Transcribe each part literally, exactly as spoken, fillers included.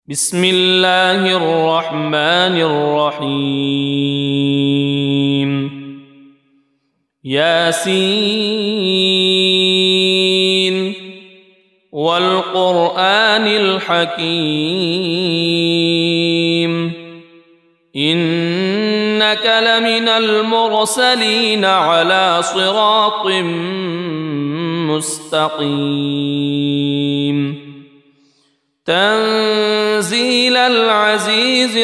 بسم الله الرحمن الرحيم ياسين والقرآن الحكيم إنك لمن المرسلين على صراط مستقيم تنزيل العزيز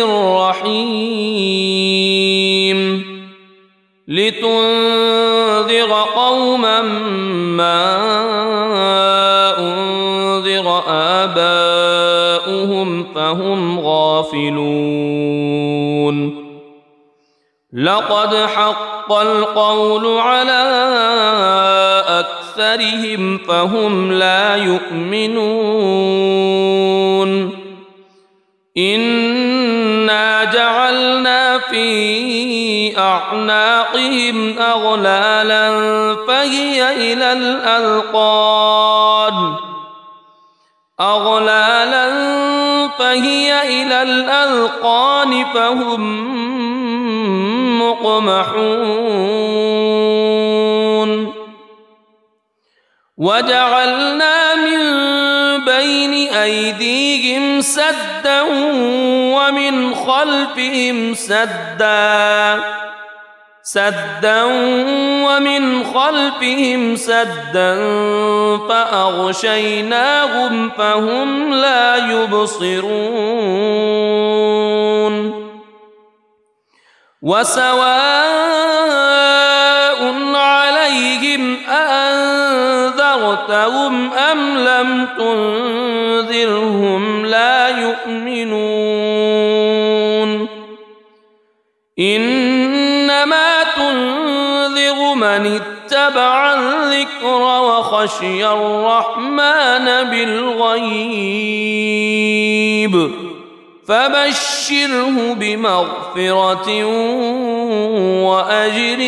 الرحيم لتنذر قوما ما أنذر آباؤهم فهم غافلون لقد حق القول على أكثرهم فهم لا يؤمنون إنا جعلنا في أعناقهم أغلالا فهي إلى الأذقان أغلالا فهي إلى الأذقان فهم مقمحون وجعلنا من بين أيديهم سدا ومن خلفهم سدا سدا ومن خلفهم سدا فأغشيناهم فهم لا يبصرون وسواء عليهم أأنذرتهم أم لم تنذرهم لا يؤمنون إنما تنذر من اتبع الذكر وخشي الرحمن بالغيب فبشره بمغفرة وأجر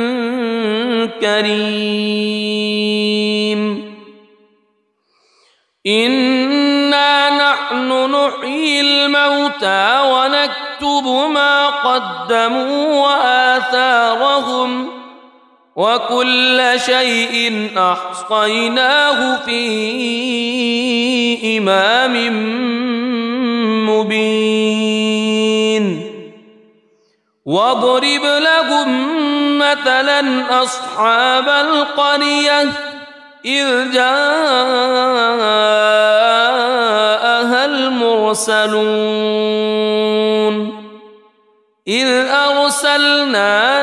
كريم إنا نحن نحيي الموتى ونكتب ما قدموا وآثارهم وكل شيء أحصيناه في إمام مبين واضرب لهم مثلا أصحاب القرية إذ جاءها المرسلون إذ أرسلنا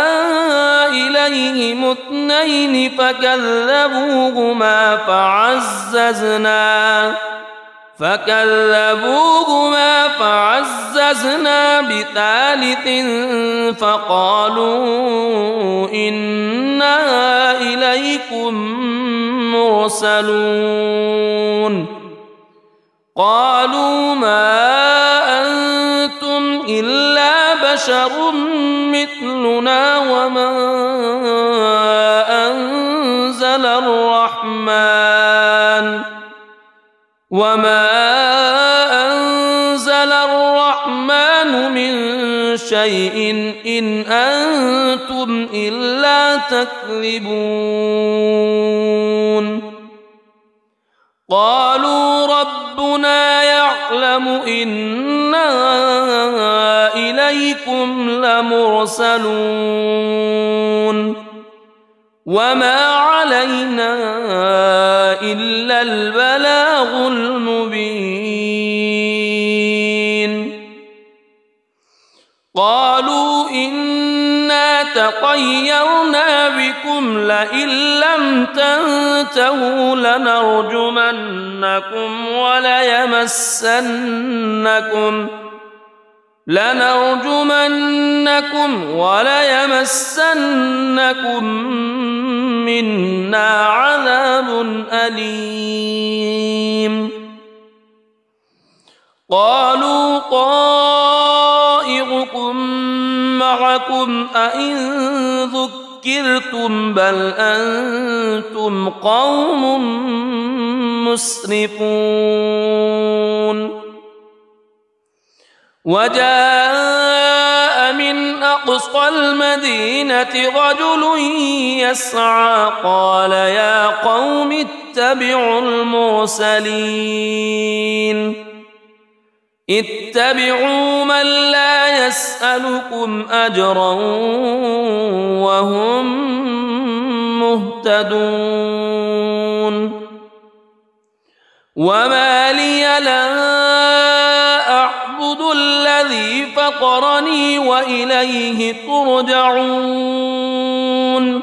إليهم اثنين فكذبوهما فعززنا فكذبوهما فعززنا بثالث فقالوا إنا إليكم مرسلون قالوا ما أنتم إلا بشر مثلنا وما أنزل الرحمن وما أنزل الرحمن من شيء إن أنتم إلا تكذبون قالوا ربنا يعلم إنا إليكم لمرسلون وما علينا إلا البلاغ المبين قالوا إنا تطيرنا بكم لئن لم تنتهوا لنرجمنكم وليمسنكم لنرجمنكم وليمسنكم منا عذاب أليم قالوا طائركم معكم أئن ذكرتم بل أنتم قوم مسرفون وجاء من أقصى المدينة رجل يسعى قال يا قوم اتبعوا المرسلين اتبعوا من لا يسألكم أجرا وهم مهتدون وما لي لا أعبد الذي فطرني وإليه ترجعون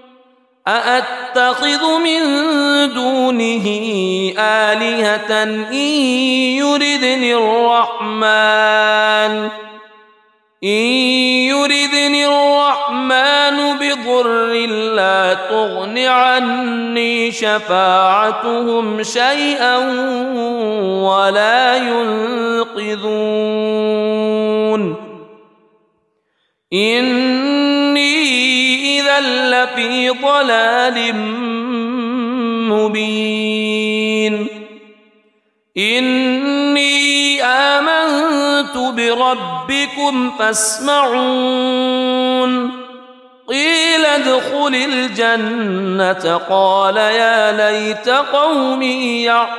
أأتخذ من دونه آلهة إن يردني الرحمن إن يردني الرحمن بضر لا تغن عني شفاعتهم شيئا ولا ينقذون إني إذا لفي ضلال مبين إني آمنت بربكم فاسمعون قيل ادخل الجنة قال يا ليت قومي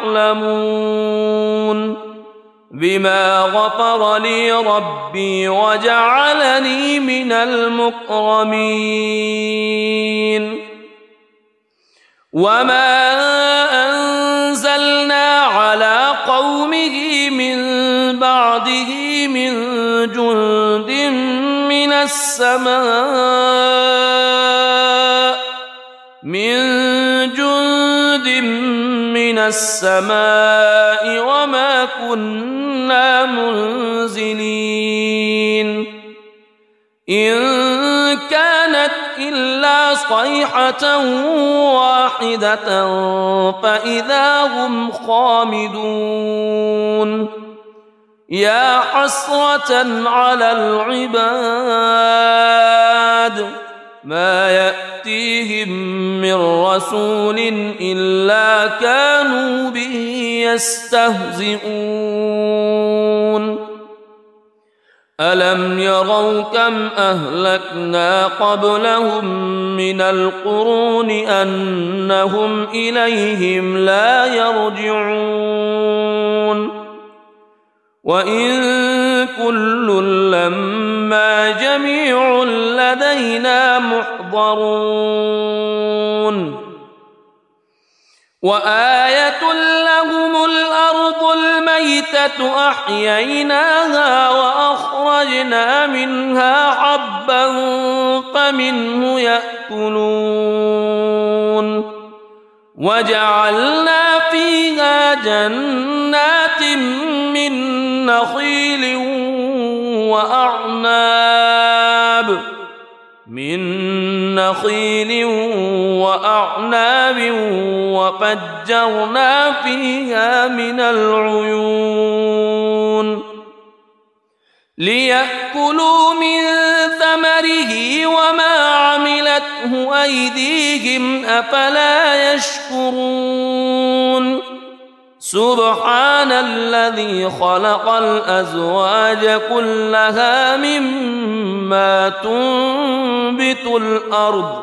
يعلمون بما غفر لي ربي وجعلني من المكرمين وما أنزلنا على قومه من بعده من جند من السماء من جند من السماء وما كنا منزلين إن كانت إلا صيحة واحدة فإذا هم خامدون يا حسرة على العباد ما يأتيهم من رسول إلا كانوا به يستهزئون ألم يروا كم أهلكنا قبلهم من القرون أنهم إليهم لا يرجعون وإن كل لما جميع لدينا محضرون وآية لهم الأرض الميتة أحييناها وأخرجنا منها حبا فمنه يأكلون وجعلنا فيها جنات من نخيل وأعناب من نخيل وأعناب وفجرنا فيها من العيون ليأكلوا من ثمره وما عملته أيديهم أفلا يشكرون سبحان الذي خلق الأزواج كلها مما تنبت الأرض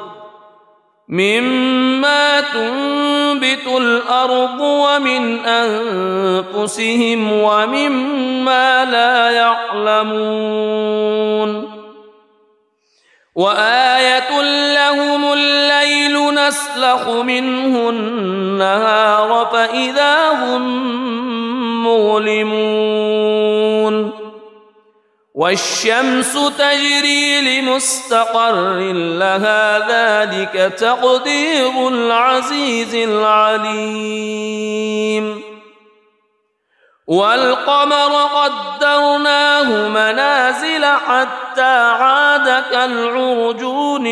مما تنبت الأرض ومن أنفسهم ومما لا يعلمون وآية لهم الليل نسلخ منه النهار فإذا هم مظلمون والشمس تجري لمستقر لها ذلك تقدير العزيز العليم والقمر قدرناه منازل حتى عاد كالعرجون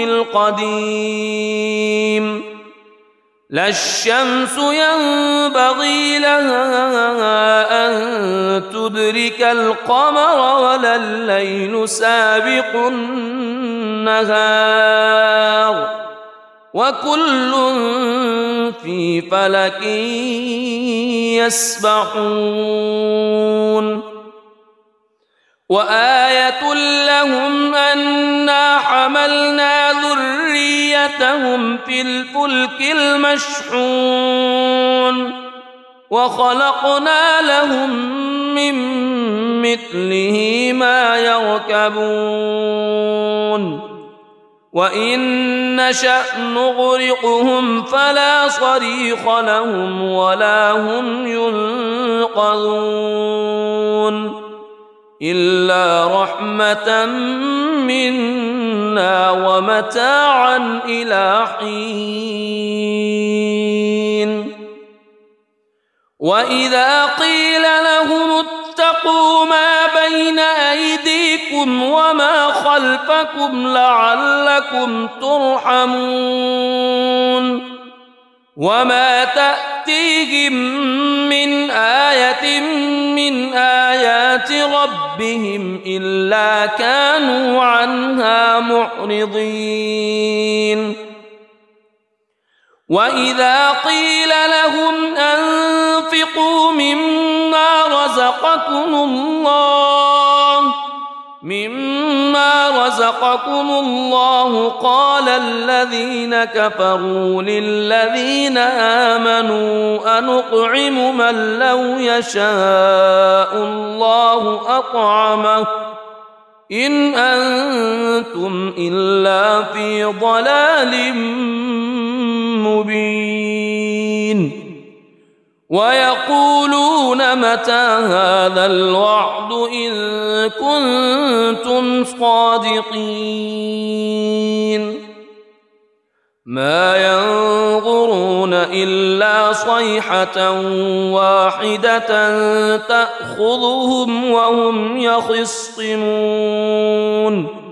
القديم لا الشمس ينبغي لها أن تدرك القمر ولا الليل سابق النهار وكل في فلك يسبحون وآية لهم أنا حملنا ذريتهم في الفلك المشحون وخلقنا لهم من مثله ما يركبون وإن نشأ نغرقهم فلا صريخ لهم ولا هم ينقذون إلا رحمة منا ومتاعا إلى حين وإذا قيل لهم اتقوا ما بين أيديكم وما خلفكم لعلكم ترحمون وما تأتيهم من آية من آيات ربهم إلا كانوا عنها معرضين وإذا قيل لهم أنفقوا مما رزقكم الله مما رزقكم الله قال الذين كفروا للذين آمنوا أنطعم من لو يشاء الله أطعمه إن أنتم إلا في ضلال مبين ويقولون متى هذا الوعد إن كنتم صادقين ما ينظرون إلا صيحة واحدة تأخذهم وهم يخصمون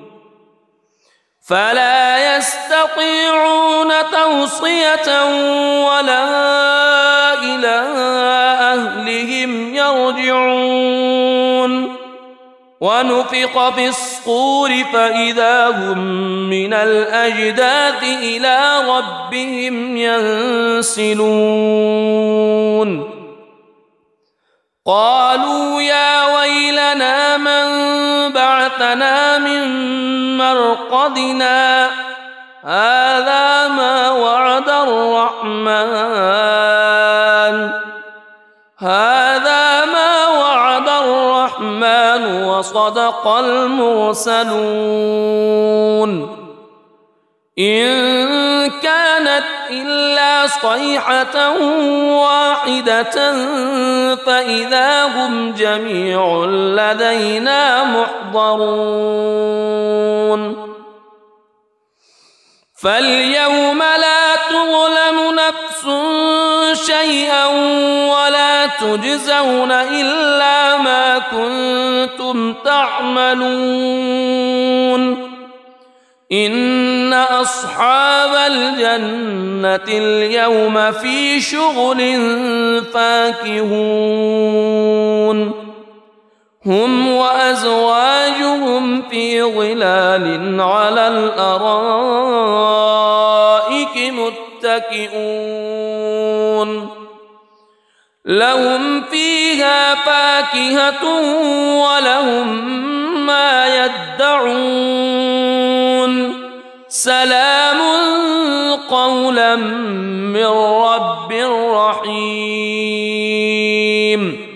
فلا يستطيعون توصية ولا إلى أهلهم يرجعون ونفخ في الصور فإذا هم من الأجداث إلى ربهم ينسلون قالوا يا ويلنا من بعثنا من مرقدنا هذا ما وعد الرحمن هذا ما وعد الرحمن وصدق المرسلون إن كانت إلا صيحة واحدة فإذا هم جميع لدينا محضرون فاليوم لا تظلم نفس شيئا ولا تجزون إلا ما كنتم تعملون إن أصحاب الجنة اليوم في شغل فاكهون هم وأزواجهم في ظلال على الأرائك متكئون لهم فيها فاكهة ولهم ما يدعون سلام قولا من رب رحيم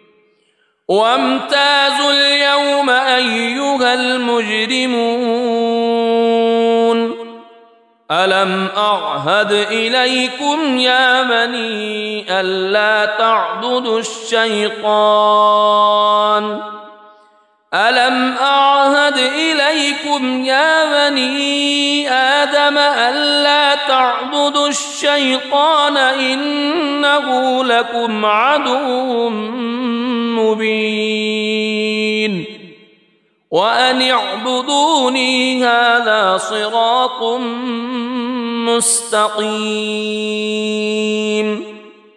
وامتازوا اليوم أيها المجرمون ألم أعهد إليكم يا بني ألا تعبدوا الشيطان ألم أعهد إليكم يا بني آدم ألا تعبدوا الشيطان إنه لكم عدو مبين وأن اعبدوني هذا صراط مستقيم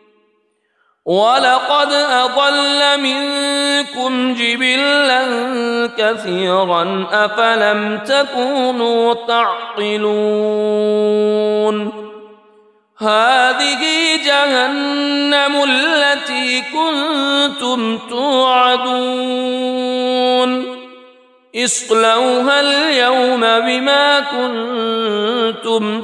ولقد أضل منكم جبلا كثيرا أفلم تكونوا تعقلون هذه جهنم التي كنتم توعدون اصلوها اليوم بما كنتم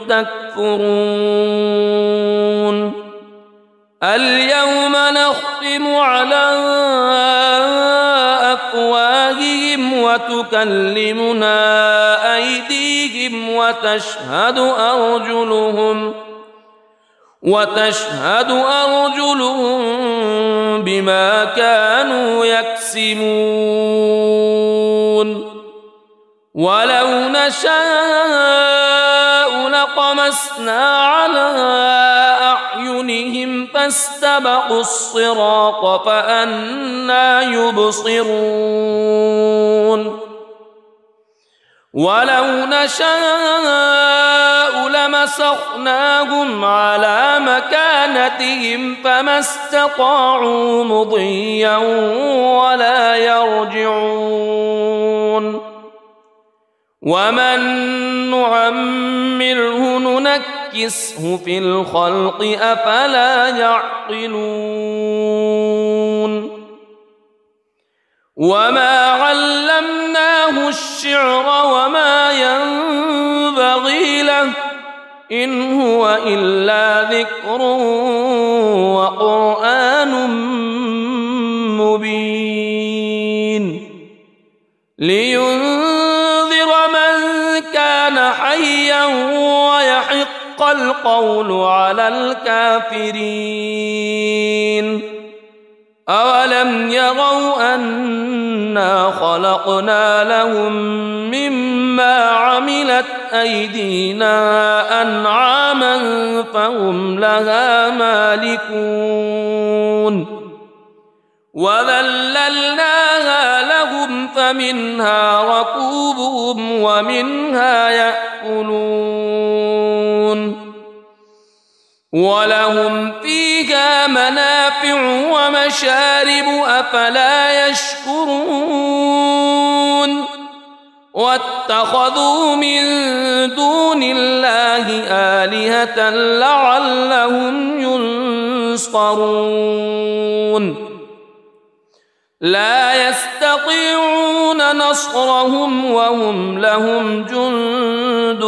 تكفرون اليوم نختم على أفواههم وتكلمنا أيديهم وتشهد أرجلهم وتشهد أرجلهم بما كانوا يكسبون ولو نشاء لطمسنا على أعينهم فاستبقوا الصراط فأنى يبصرون ولو نشاء لمسخناهم على مكانتهم فما استطاعوا مضيا ولا يرجعون ومن نعمره ننكسه في الخلق أفلا يعقلون وما علمناه الشعر وما ينبغي له إن هو إلا ذكر وقرآن مبين لينذر من كان حيا ويحق القول على الكافرين أولم يروا أنا خلقنا لهم مما عملت أيدينا أنعاما فهم لها مالكون وذللناها لهم فمنها ركوبهم ومنها يأكلون ولهم فيها منافع ومشارب أفلا يشكرون واتخذوا من دون الله آلهة لعلهم ينصرون لا يستطيعون نصرهم وهم لهم جند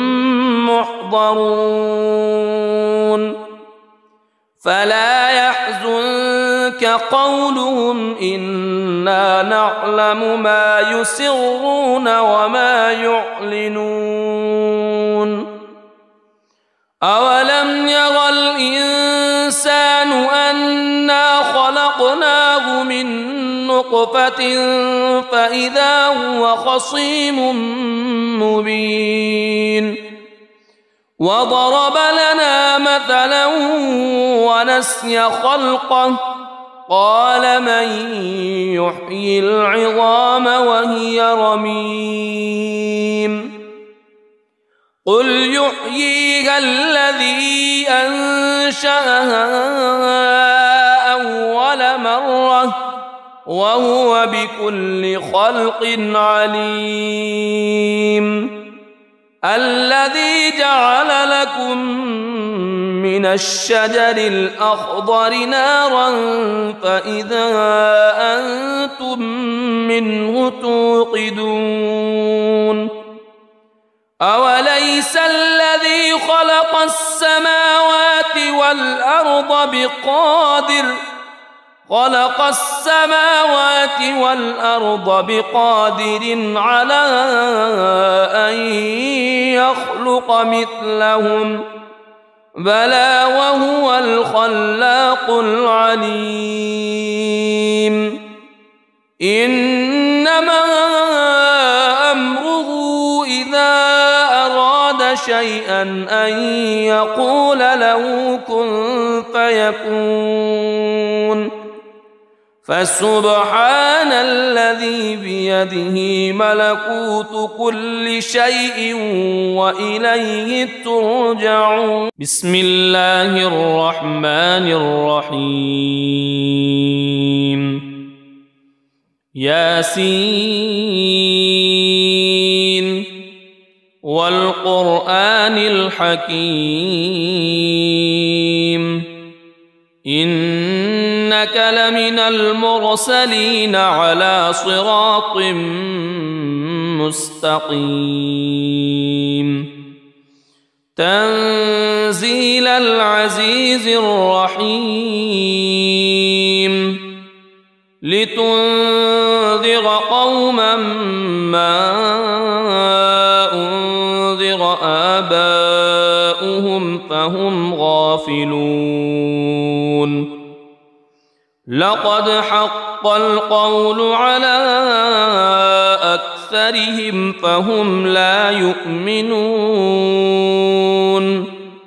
محضرون فلا يحزنك قولهم إنا نعلم ما يسرون وما يعلنون أولم يرى الإنسان أنا خلقناه من نطفة فإذا هو خصيم مبين وضرب لنا مثلا ونسي خلقه قال من يحيي العظام وهي رميم قل يحييها الذي أنشأها أول مرة وهو بكل خلق عليم الذي جعل لكم من الشجر الأخضر نارا فإذا أنتم منه توقدون أوليس الذي خلق السماوات والأرض بقادر خلق السماوات والأرض بقادر على أن يخلق مثلهم بلى وهو الخلاق العليم إنما أمره إذا أراد شيئا أن يقول له كن فيكون فسبحان الذي بيده ملكوت كل شيء وإليه ترجعون بسم الله الرحمن الرحيم ياسين والقرآن الحكيم إنك لمن المرسلين على صراط مستقيم تنزيل العزيز الرحيم لتنذر قوما ما أنذر آباؤهم فهم غافلون لقد حق القول على أكثرهم فهم لا يؤمنون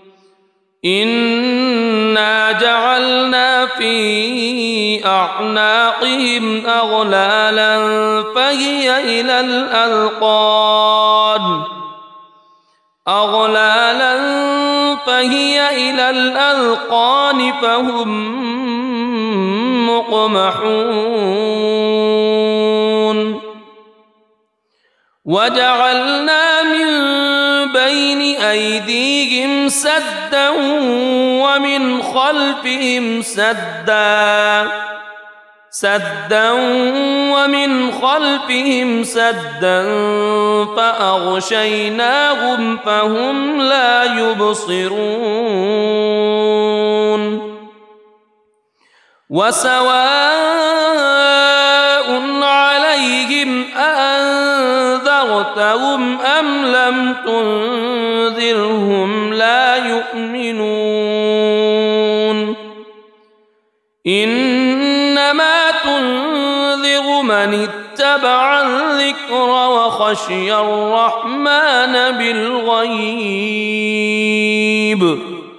إنا جعلنا في أعناقهم أغلالا فهي إلى الأذقان أغلالا فهي إلى الأذقان فهم مقمحون وجعلنا من بين أيديهم سدا ومن خلفهم سدا سدا ومن خلفهم سدا فأغشيناهم فهم لا يبصرون وسواء عليهم أأنذرتهم أم لم تنذرهم لا يؤمنون إنما تنذر من اتبع الذكر وخشي الرحمن بالغيب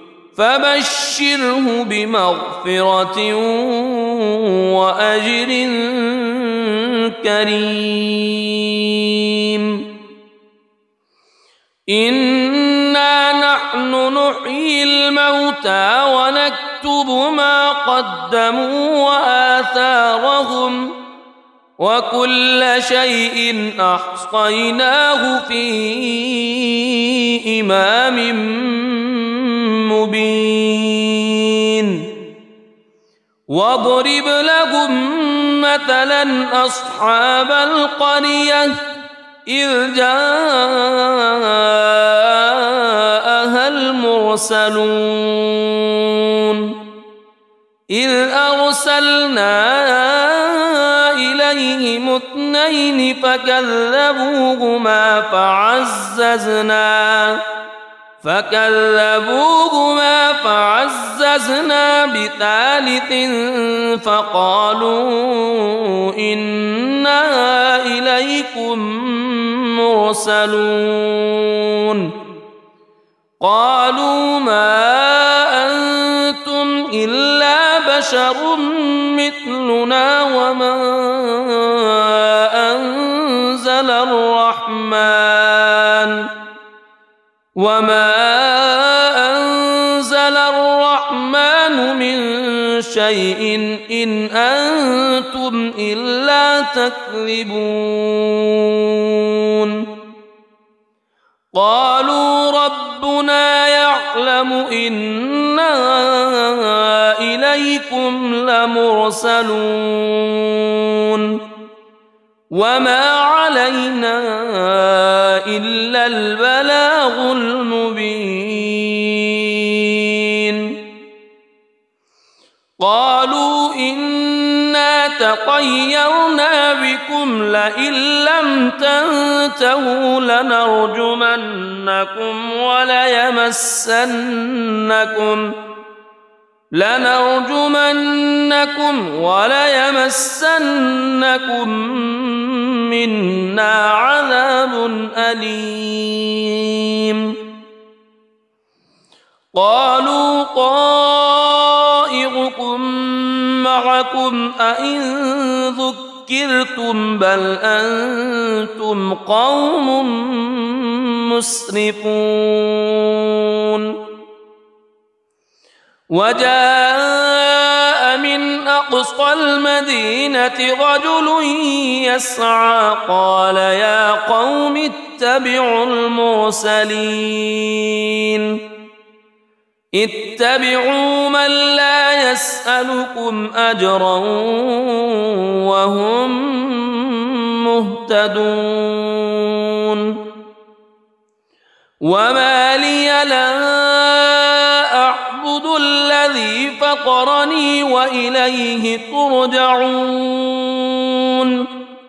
فبشره بمغفرة وأجر كريم إنا نحن نحيي الموتى ونكتب ما قدموا وآثارهم وكل شيء أحصيناه في إمام مبين واضرب لهم مثلا أصحاب القرية إذ جاءها المرسلون إذ أرسلنا إليهم اثنين فكذبوهما فعززنا فكذبوهما فعززنا بثالث فقالوا إنا إليكم مرسلون قالوا ما أنتم إلا بشر مثلنا وما أنزل الرحمن وما أنزل الرحمن من شيء إن أنتم إلا تكذبون قالوا ربنا يعلم إنا إليكم لمرسلون وما علينا إلا البلاغ المبين قالوا إنا تطيرنا بكم لئن لم تنتهوا لنرجمنكم وليمسنكم لنرجمنكم وليمسنكم منا عذاب أليم قالوا طائركم معكم أئن ذكرتم بل أنتم قوم مسرفون وجاء من أقصى المدينة رجل يسعى قال يا قوم اتبعوا المرسلين اتبعوا من لا يسألكم أجرا وهم مهتدون وما لي لا أعبد الذي فطرني وإليه ترجعون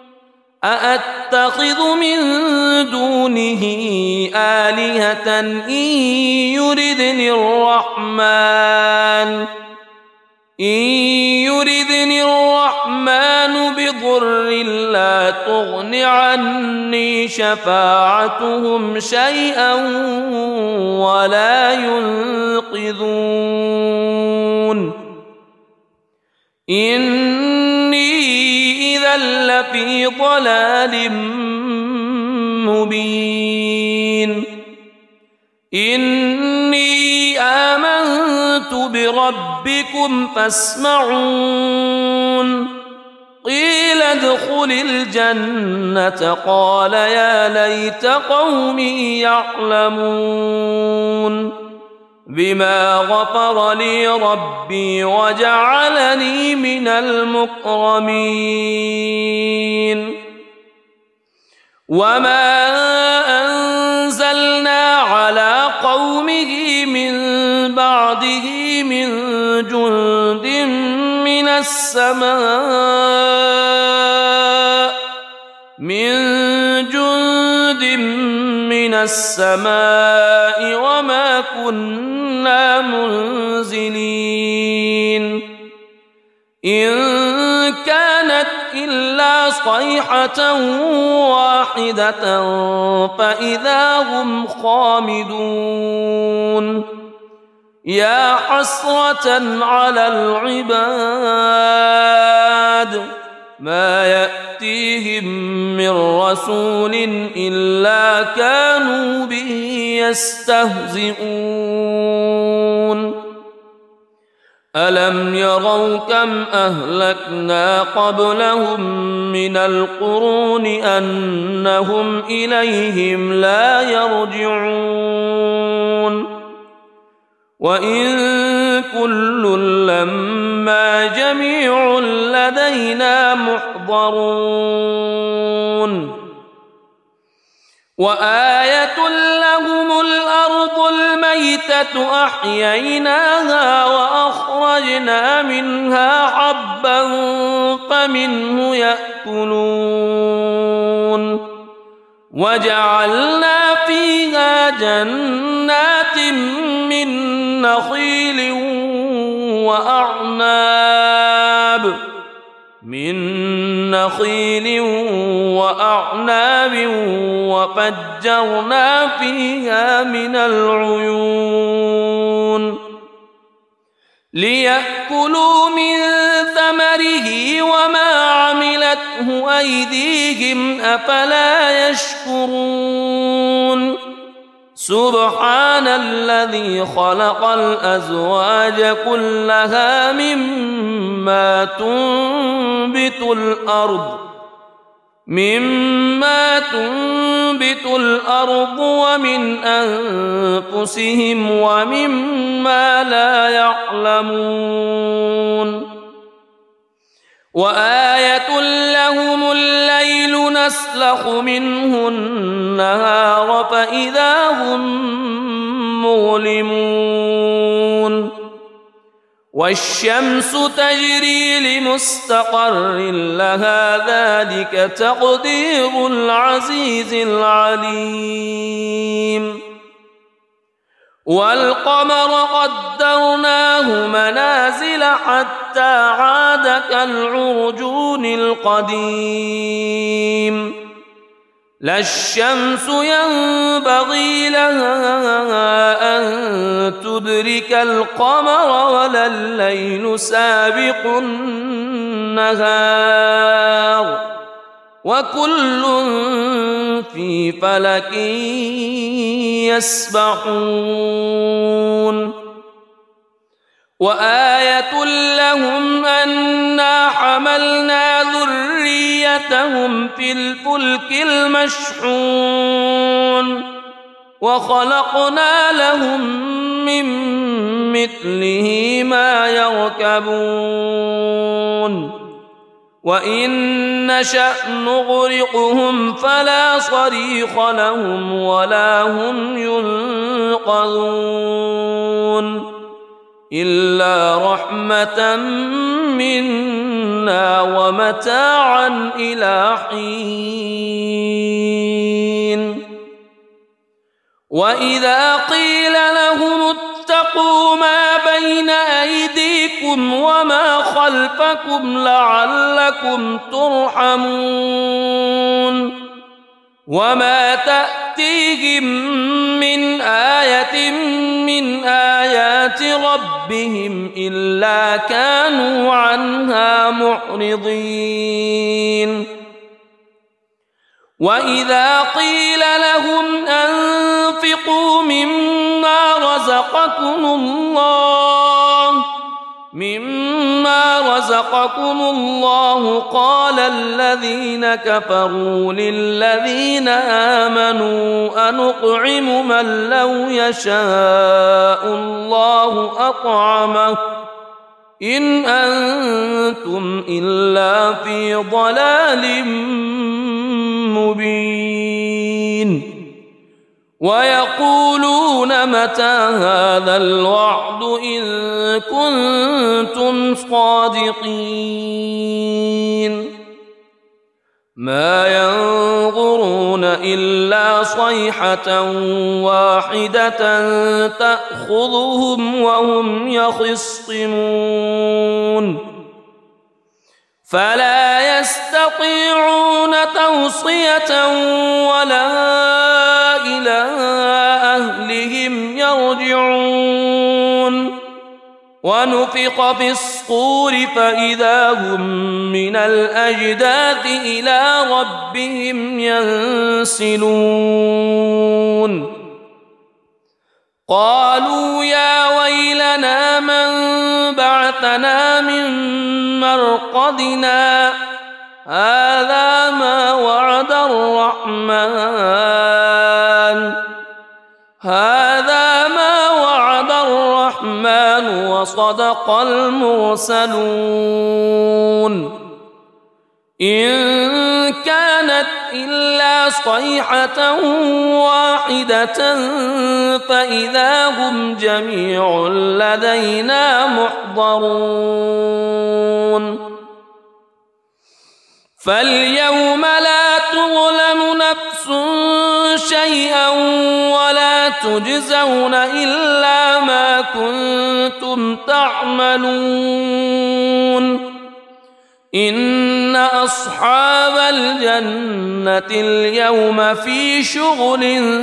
أأتخذ من دونه آلهة إن يردني الرحمن إن يردني الرحمن بضر لا تغن عني شفاعتهم شيئا ولا ينقذون إني إذا لفي ضلال مبين إني آمنت بربكم فاسمعون قيل ادخل الجنة قال يا ليت قومي يعلمون بما غفر لي ربي وجعلني من المكرمين وما أنزلنا على قومه من بعده من جند من السماء من جند من السماء وما كنا منزلين إن كانت إلا صيحة واحدة فإذا هم خامدون يا حسرة على العباد ما يأتيهم من رسول إلا كانوا به يستهزئون ألم يروا كم أهلكنا قبلهم من القرون أنهم إليهم لا يرجعون وإن كل لما جميع لدينا محضرون وآية لهم الأرض الميتة أحييناها وأخرجنا منها حبا فمنه يأكلون وجعلنا فيها جنات من نخيل وأعناب من نخيل وأعناب وفجرنا فيها من العيون ليأكلوا من ثمره وما عملته أيديهم أفلا يشكرون سبحان الذي خلق الأزواج كلها مما تنبت الأرض مما تنبت الأرض ومن أنفسهم ومما لا يعلمون وآية لهم الليل نسلخ منه النهار فإذا هم مظلمون والشمس تجري لمستقر لها ذلك تقدير العزيز العليم والقمر قدرناه منازل حتى عاد كالعرجون القديم لا الشمس ينبغي لها أن تدرك القمر ولا الليل سابق النهار وكل في فلك يسبحون وآية لهم أنا حملنا ذريتهم في الفلك المشحون وخلقنا لهم من مثله ما يركبون وإن نشأ نغرقهم فلا صريخ لهم ولا هم ينقذون إلا رحمة منا ومتاعا إلى حين وإذا قيل لهم اتقوا ما بين أيديكم وما خلفكم لعلكم ترحمون وما تأتيهم من آية من آيات ربهم إلا كانوا عنها معرضين وإذا قيل لهم أنفقوا مما رزقكم الله مما رزقكم الله قال الذين كفروا للذين آمنوا أنطعم من لو يشاء الله أطعمه إن أنتم إلا في ضلال مبين ويقولون متى هذا الوعد إن كنتم صادقين ما ينظرون إلا صيحة واحدة تأخذهم وهم يخصمون فلا يستطيعون توصية ولا إلى أهلهم يرجعون ونفخ في الصور فإذا هم من الأجداث إلى ربهم ينسلون قالوا يا ويلنا من بعثنا من مرقدنا هذا ما وعد الرحمن هذا ما وعد الرحمن وصدق المرسلون إن كانت إلا صيحة واحدة فإذا هم جميع لدينا محضرون فاليوم لا تظلم نفس شيئا ولا تجزون إلا ما كنتم تعملون إن أصحاب الجنة اليوم في شغل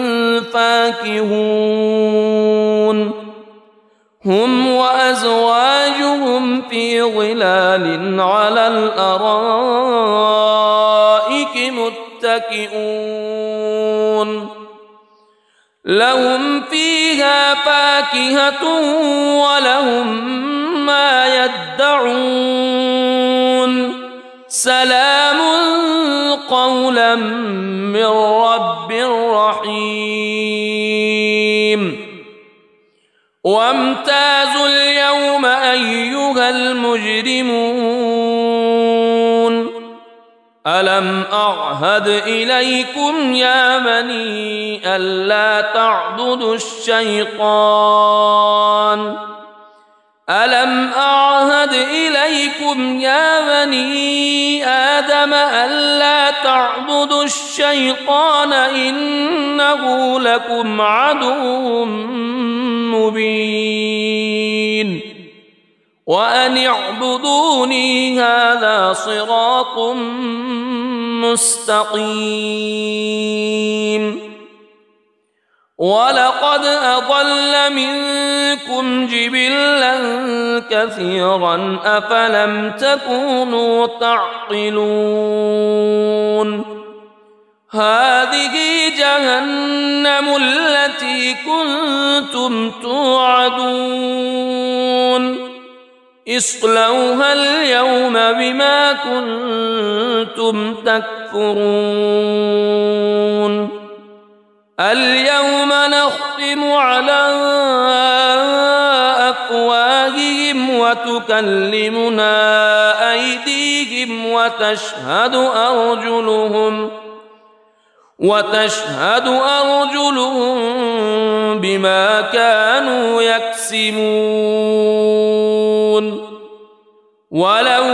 فاكهون هم وأزواجهم في ظلال على الأرائك متكئون لهم فيها فاكهة ولهم ما يدعون سلام قولا من رب رحيم وامتازوا اليوم أيها المجرمون ألم أعهد إليكم يا بني ألا تعبدوا الشيطان ألم أعهد إليكم يا بني آدم ألا تعبدوا الشيطان إنه لكم عدو مبين وأن اعبدوني هذا صراط مستقيم ولقد أضل منكم جبلا كثيرا أفلم تكونوا تعقلون هذه جهنم التي كنتم توعدون اصلوها اليوم بما كنتم تكفرون اليوم نختم على وتكلمنا أيديهم وتشهد أرجلهم وتشهد أرجلهم بما كانوا يكسبون ولو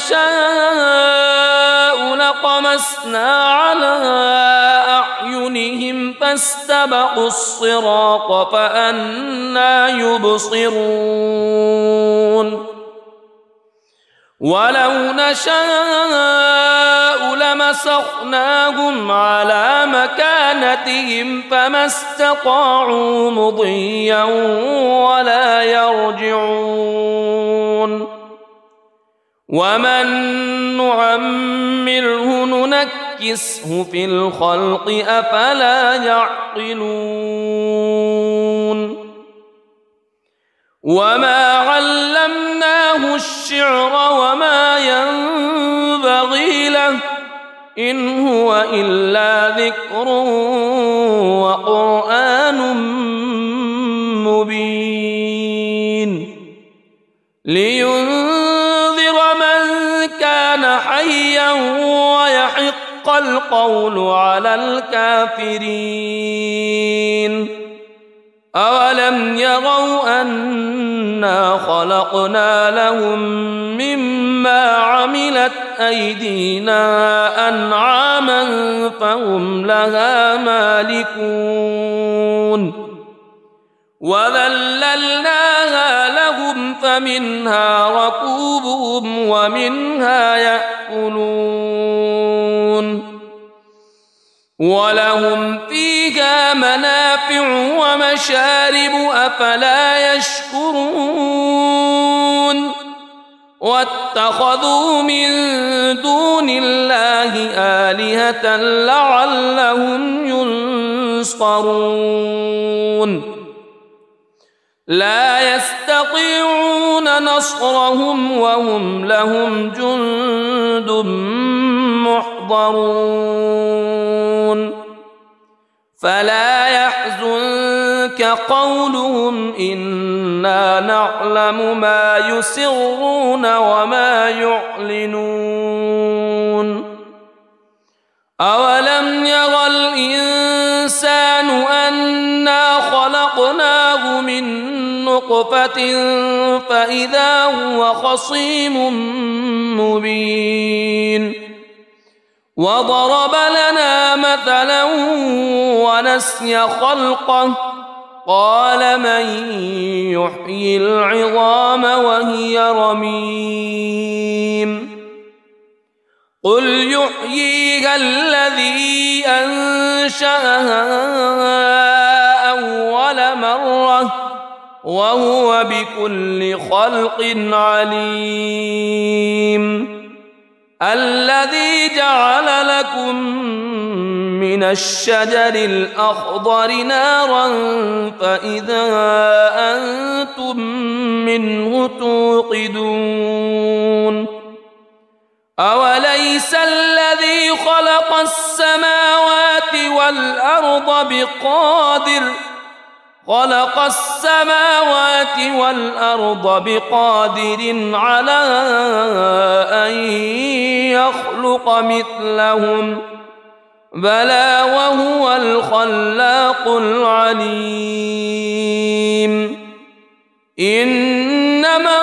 نشاء لطمسنا على أعينهم فاستبقوا الصراط فأنى يبصرون ولو نشاء لمسخناهم على مكانتهم فما استطاعوا مضيا ولا يرجعون ومن نعمره ننكسه في الخلق أفلا يعقلون وما علمناه الشعر وما ينبغي له إن هو إلا ذكر وقرآن مبين لينذر من كان حيا ويحق القول على الكافرين أولم يروا أنا خلقنا لهم مما عملت أيدينا أنعاما فهم لها مالكون وذللناها لهم فمنها ركوبهم ومنها يأكلون ولهم فيها منافع ومشارب أفلا يشكرون واتخذوا من دون الله آلهة لعلهم ينصرون لا يستطيعون نصرهم وهم لهم جند محضرون فلا يحزنك قولهم إنا نعلم ما يسرون وما يعلنون أولم يرى الإنسان أنا خلقناه من نطفة فإذا هو خصيم مبين وضرب لنا مثلا ونسي خلقه قال من يحيي العظام وهي رميم قل يحييها الذي أنشأها أول مرة وهو بكل خلق عليم الذي جعل لكم من الشجر الأخضر نارا فإذا أنتم منه توقدون أوليس الذي خلق السماوات والأرض بقادر خلق السماوات والأرض بقادر على أن يخلق مثلهم بلى وهو الخلاق العليم إنما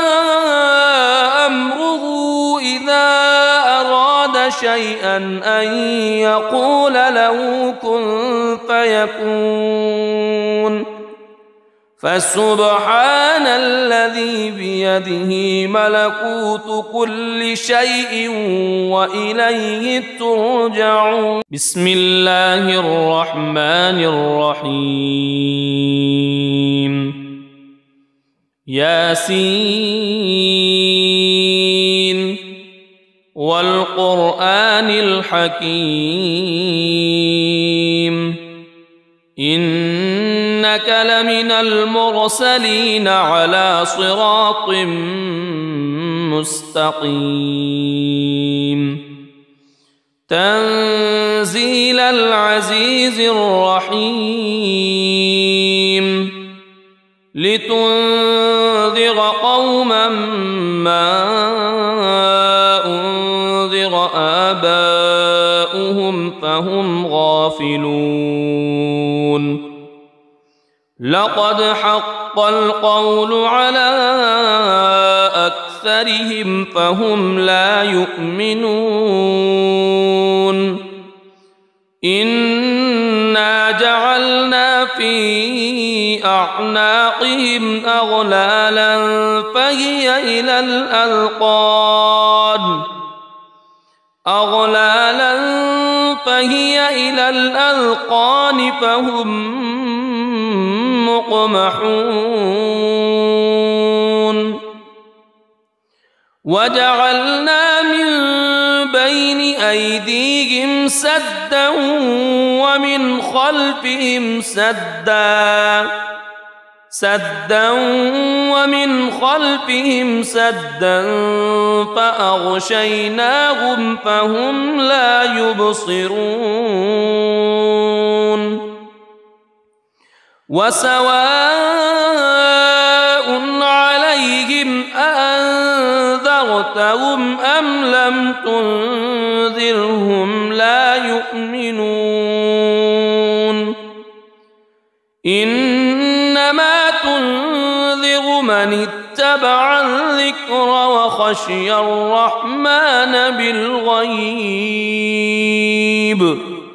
أمره إذا أراد شيئا أن يقول له كن فيكون فسبحان الذي بيده ملكوت كل شيء وإليه ترجعون بسم الله الرحمن الرحيم ياسين والقرآن الحكيم إنك لمن المرسلين على صراط مستقيم تنزيل العزيز الرحيم لتنذر قوما ما أنذر آباؤهم فهم غافلون لقد حق القول على أكثرهم فهم لا يؤمنون إنا جعلنا في أعناقهم أغلالا فهي إلى الأذقان أغلالا فهي إلى الأذقان فهم مقمحون وجعلنا من بين أيديهم سدا ومن خلفهم سدا سدا ومن خلفهم سدا فأغشيناهم فهم لا يبصرون وسواء عليهم أأنذرتهم أم لم تنذرهم لا يؤمنون إنما تنذر من اتبع الذكر وخشي الرحمن بالغيب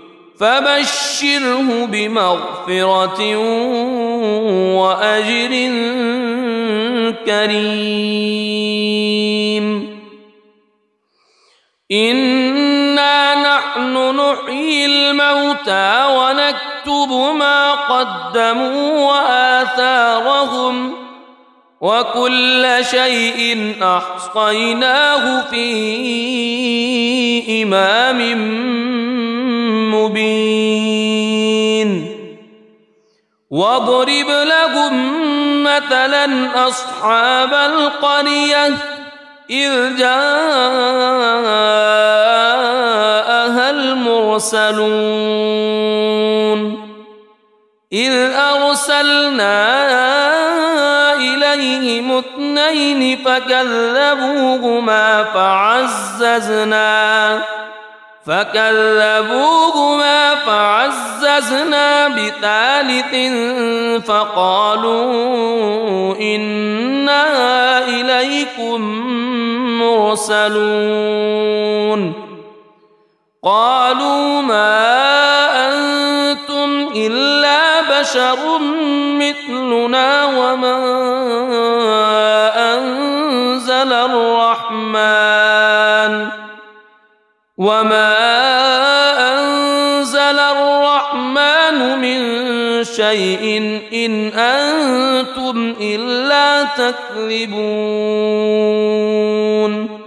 فبشره بمغفرة وأجر كريم إنا نحن نحيي الموتى ونكتب ما قدموا وآثارهم وكل شيء أحصيناه في إمام مبين واضرب لهم مثلا أصحاب القرية إذ جاءها المرسلون إذ أرسلنا إليهم اثنين فكذبوهما فعززنا فكذبوهما فعززنا بثالث فقالوا إنا إليكم مرسلون قالوا ما أنتم إلا بشر مثلنا وما أنزل الرحمن وما أنزل الرحمن من شيء إن أنتم إلا تكذبون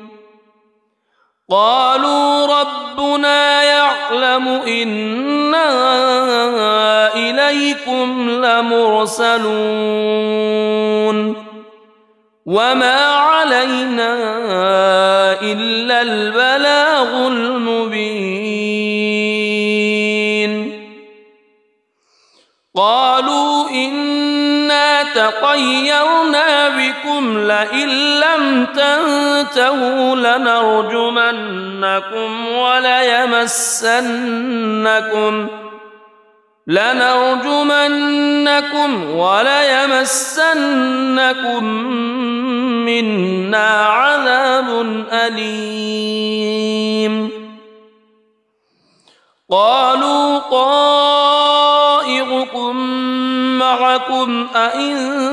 قالوا ربنا يعلم إنا إليكم لمرسلون وما علينا إلا البلاغ المبين قالوا إنا تطيرنا بكم لئن لم تنتهوا لنرجمنكم وليمسنكم لنرجمنكم وليمسنكم منا عذاب أليم قالوا طائركم معكم أئن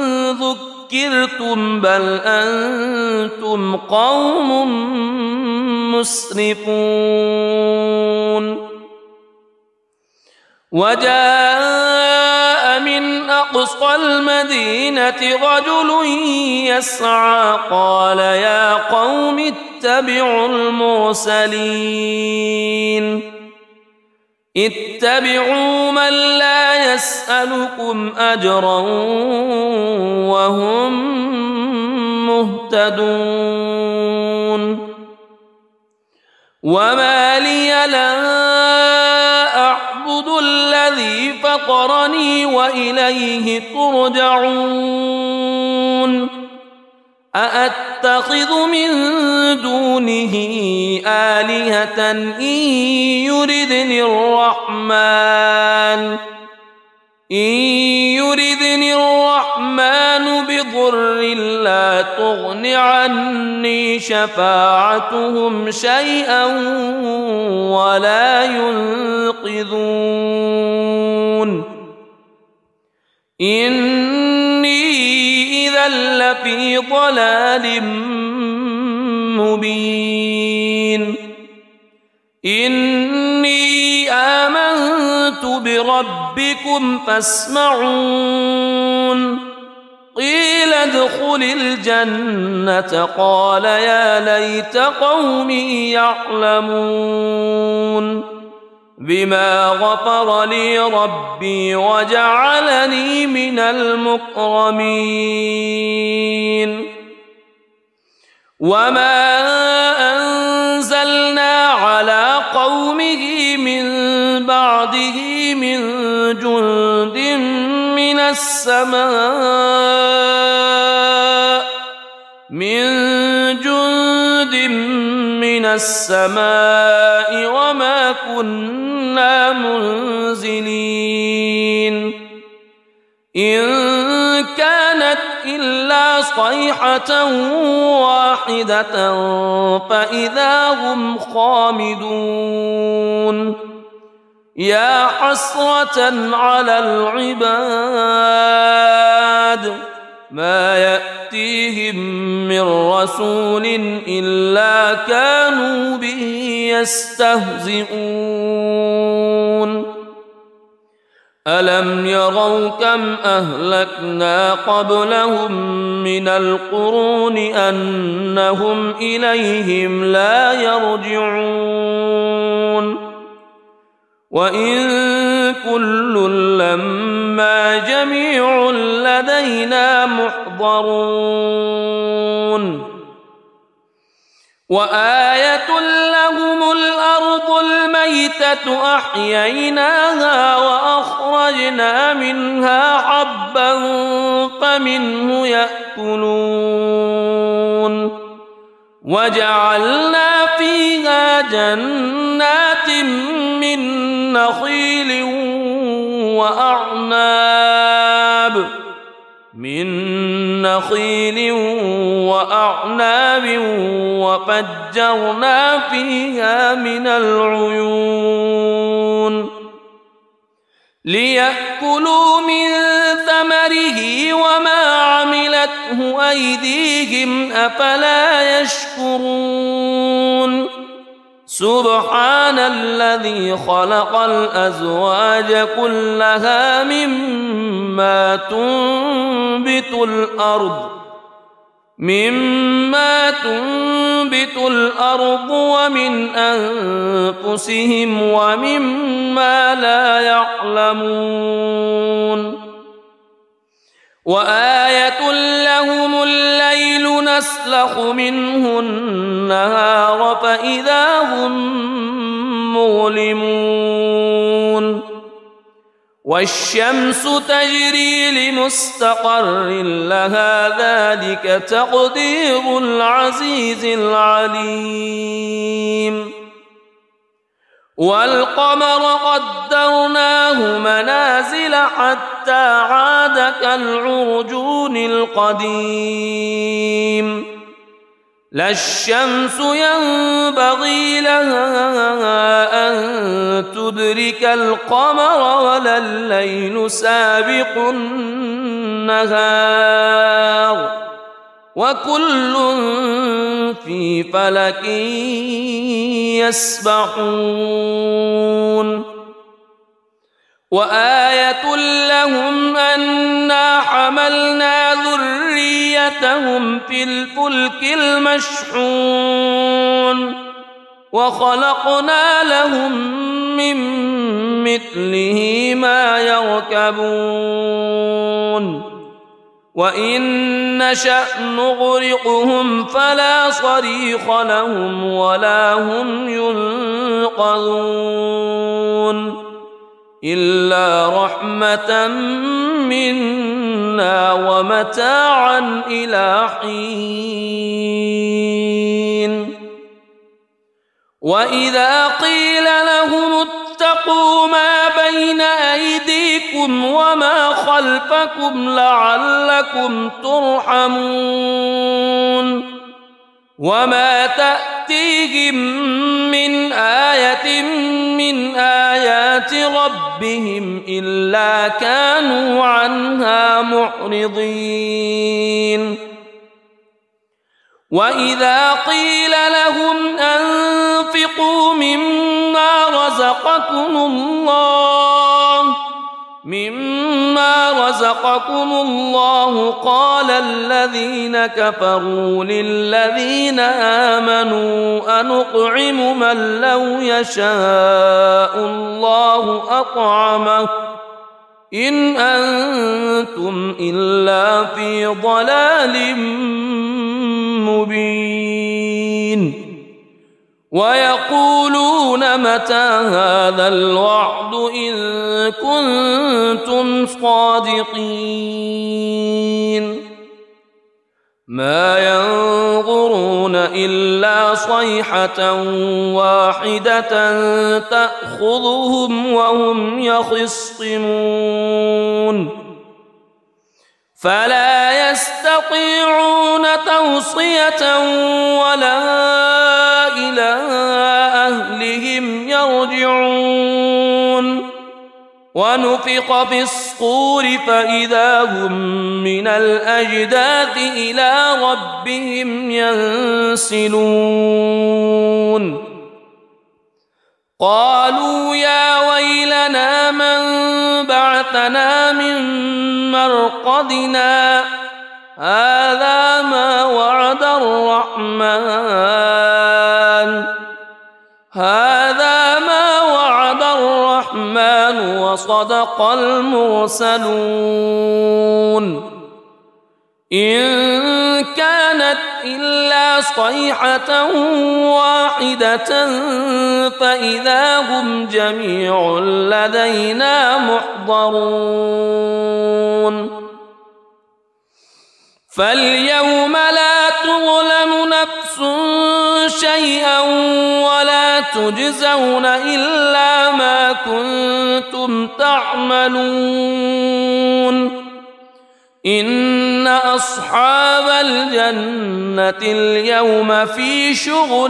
ذكرتم بل أنتم قوم مسرفون وجاء من أقصى المدينة رجل يسعى قال يا قوم اتبعوا المرسلين اتبعوا من لا يسألكم أجرا وهم مهتدون وما لي لا أعبد الذي فطر فطرني وإليه ترجعون أأتخذ من دونه آلهة إن يردني الرحمن إن يردني الرحمن بضر لا تغن عني شفاعتهم شيئا ولا ينقذون إني إذا لفي ضلال مبين إني آمنت بربكم فاسمعون قيل ادخل الجنة قال يا ليت قومي يعلمون بما غفر لي ربي وجعلني من المكرمين وما أنزلنا على قومه من بعده من جند من السماء من جند من السماء وما كنا منزلين إن كانت إلا صيحة واحدة فإذا هم خامدون يا حسرة على العباد ما يأتيهم من رسول إلا كانوا به يستهزئون ألم يروا كم أهلكنا قبلهم من القرون أنهم إليهم لا يرجعون وإن كل لما جميع لدينا محضرون وآية لهم الأرض الميتة أحييناها وأخرجنا منها حبا فمنه يأكلون وجعلنا فيها جنات من نخيل وأعناب من نخيل وأعناب وفجرنا فيها من العيون ليأكلوا من ثمره وما عملته أيديهم أفلا يشكرون سبحان الذي خلق الأزواج كلها مما تنبت الأرض مما تنبت الأرض ومن أنفسهم ومما لا يعلمون وآية لهم الليل نسلخ منه النهار فإذا هم مظلمون والشمس تجري لمستقر لها ذلك تقدير العزيز العليم والقمر قدرناه منازل حتى عاد كالعرجون القديم لا الشمس ينبغي لها أن تدرك القمر ولا الليل سابق النهار وكل في فلك يسبحون وآية لهم أنا حملنا ذريتهم في الفلك المشحون وخلقنا لهم من مثله ما يركبون وإن نشأ نغرقهم فلا صريخ لهم ولا هم ينقذون إلا رحمة منا ومتاعا إلى حين. وإذا قيل لهم اتقوا ما بين أيديكم وما خلفكم لعلكم ترحمون وما تأتيهم من آية من آيات ربهم إلا كانوا عنها معرضين. وإذا قيل لهم أنفقوا مما رزقكم الله مما رزقكم الله قال الذين كفروا للذين آمنوا أنطعم من لو يشاء الله أطعمه إن أنتم إلا في ضلال مبين. ويقولون متى هذا الوعد إن كنتم صادقين. ما ينظرون إلا صيحة واحدة تأخذهم وهم يخصمون فلا يستطيعون توصية ولا إلى أهلهم يرجعون. ونفخ في الصور فإذا هم من الأجداث إلى ربهم ينسلون. قالوا يا ويلنا من بعثنا من مرقدنا هذا ما وعد الرحمن هذا ما وعد الرحمن وصدق المرسلون. إن كانت إلا صيحة واحدة فإذا هم جميع لدينا محضرون. فاليوم لا تظلم نفس شيئا ولا تجزون إلا ما كنتم تعملون. إن أصحاب الجنة اليوم في شغل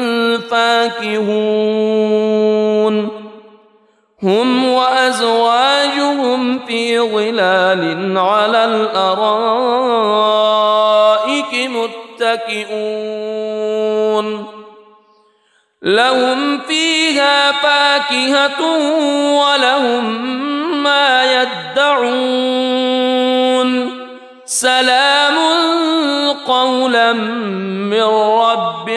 فاكهون هم وأزواجهم في ظلال على الأرائك متكئون لهم فيها فاكهة ولهم ما يدعون سلام قولا من رب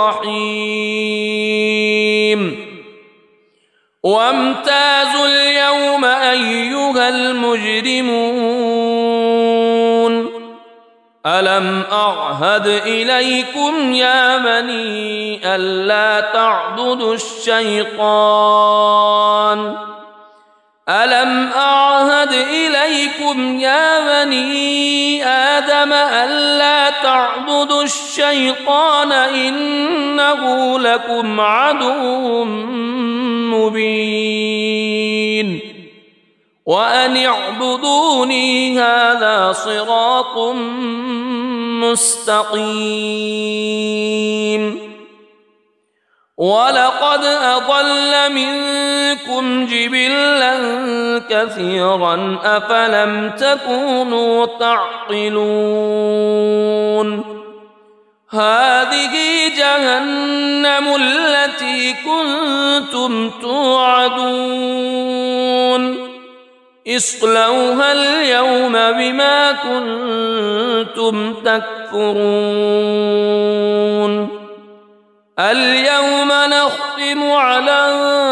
رحيم. وامتازوا اليوم أيها المجرمون ألم أعهد إليكم يا بني ألا تعبدوا الشيطان ألم أعهد إليكم يا بني آدم ألا تعبدوا الشيطان إنه لكم عدو مبين وأن اعبدوني هذا صراط مستقيم. ولقد أضل منكم جبلا كثيرا أفلم تكونوا تعقلون. هذه جهنم التي كنتم توعدون اصلوها اليوم بما كنتم تكفرون. اليوم نختم على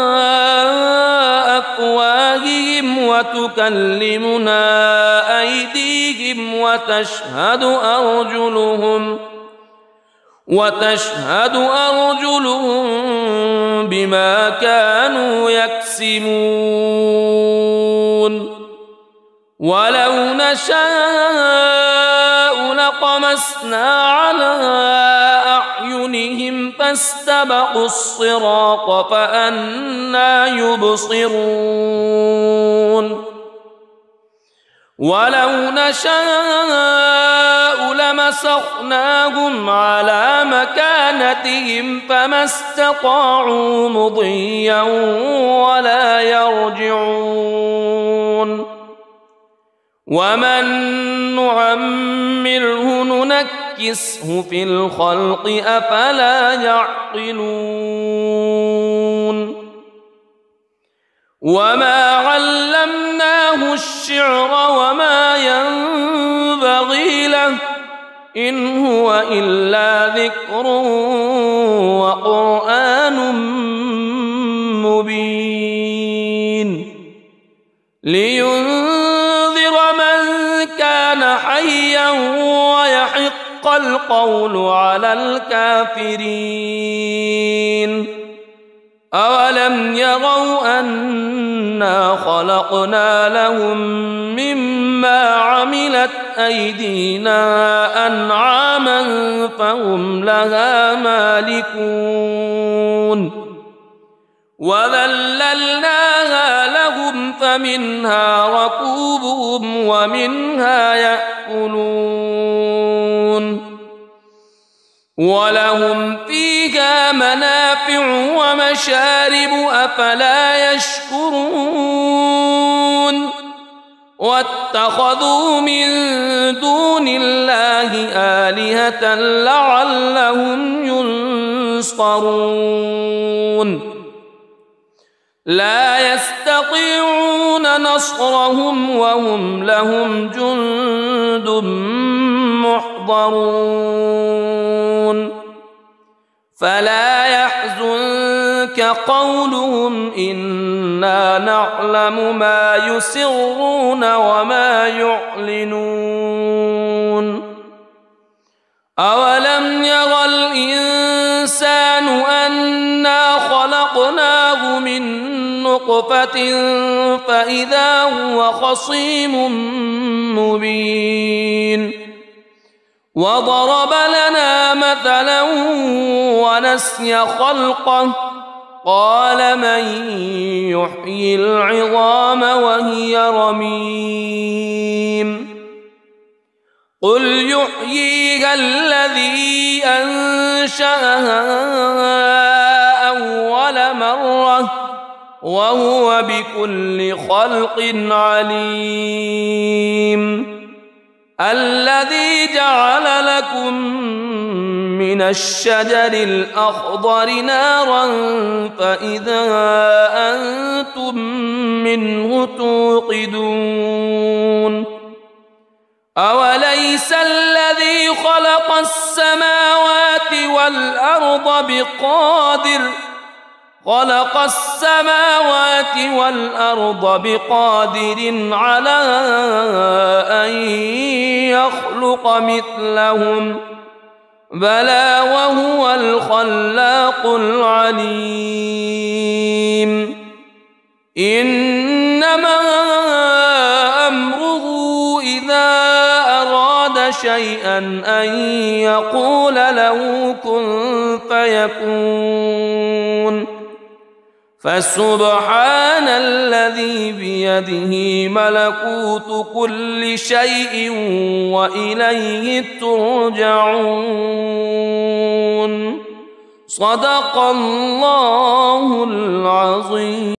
أفواههم وتكلمنا أيديهم وتشهد أرجلهم وتشهد أرجلهم بما كانوا يكسبون. ولو نشاء لطمسنا على أعينهم فاستبقوا الصراط فأنى يبصرون ولو نشاء لمسخناهم على مكانتهم فما استطاعوا مضيا ولا يرجعون ومن نعمره ننكسه في الخلق أفلا يعقلون وما علمناه الشعر وما ينبغي له إن هو إلا ذكر وقرآن مبين لينذر من كان حيا ويحق القول على الكافرين أولم يروا أنا خلقنا لهم مما عملت أيدينا أنعاما فهم لها مالكون وذللناها لهم فمنها ركوبهم ومنها يأكلون ولهم فيها منافع ومشارب أفلا يشكرون واتخذوا من دون الله آلهة لعلهم ينصرون لا يستطيعون نصرهم وهم لهم جند محضرون فلا يحزنك قولهم إنا نعلم ما يسرون وما يعلنون أولم ير الإنسان أنا خلقناه من نطفة فإذا هو خصيم مبين وضرب لنا مثلا ونسي خلقه قال من يحيي العظام وهي رميم قل يحييها الذي أنشأها أول مرة وهو بكل خلق عليم الذي جعل لكم من الشجر الأخضر نارا فإذا أنتم منه توقدون أوليس الذي خلق السماوات والأرض بقادر خلق السماوات والأرض بقادر على أن يخلق مثلهم بلى وهو الخلاق العليم إنما أمره إذا أراد شيئا أن يقول له كن فيكون فسبحان الذي بيده ملكوت كل شيء وإليه ترجعون صدق الله العظيم.